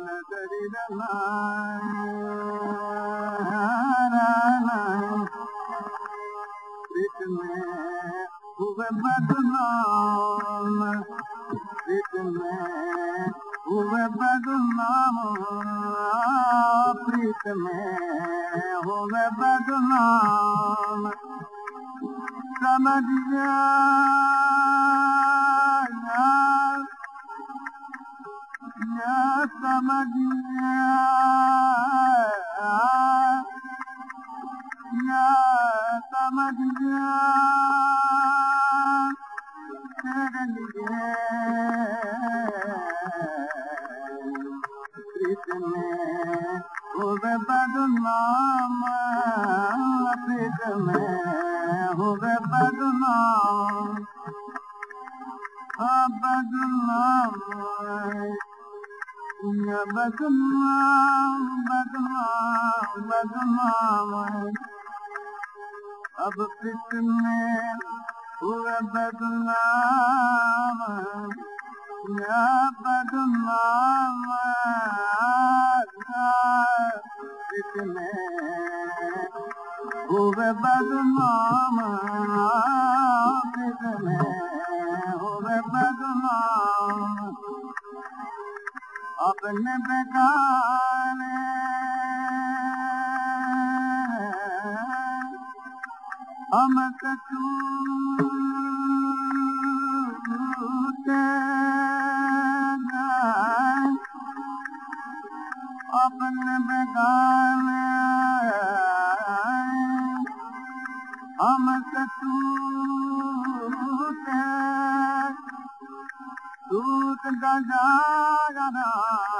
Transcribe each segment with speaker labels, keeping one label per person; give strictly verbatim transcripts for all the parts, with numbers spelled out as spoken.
Speaker 1: प्रीत में हुए बदनाम प्रीत में हुए बदनाम प्रीत में हुए बदनाम समझ जा समझ समझ प्रीत में हुए बदनाम प्रीत में हुए बदनाम बदनाम बदनाम बदनाम बदनाम अब प्रीत में हुए बदनाम बदनाम प्रीत में हुए बदनाम प्रीत में हुए बदनाम अपने बेगाने हम छूटे जाए अपने बेगाने हम छूटे टूट गजागना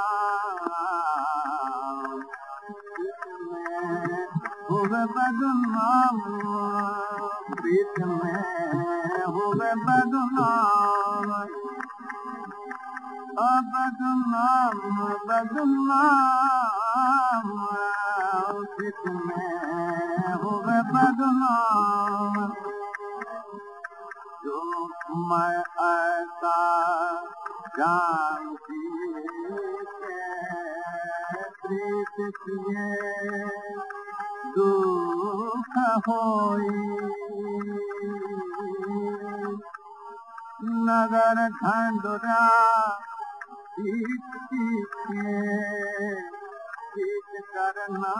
Speaker 1: हुए बदनाम प्रीत में हुए बदनाम बदनाम बदनाम प्रीत में हुए बदनाम जो मैं ऐसा जानती प्रीत किए दुख होई नगर खंडुरा पीत पीछे पीत करना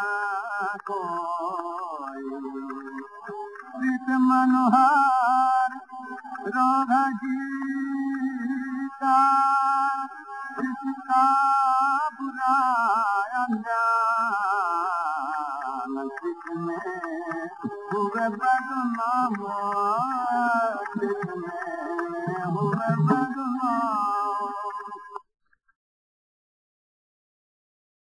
Speaker 1: कोई प्रीत मनोहर रोधा जी का इसका बुरा अंजाम प्रीत में हुए बदनाम प्रीत में हुए बदनाम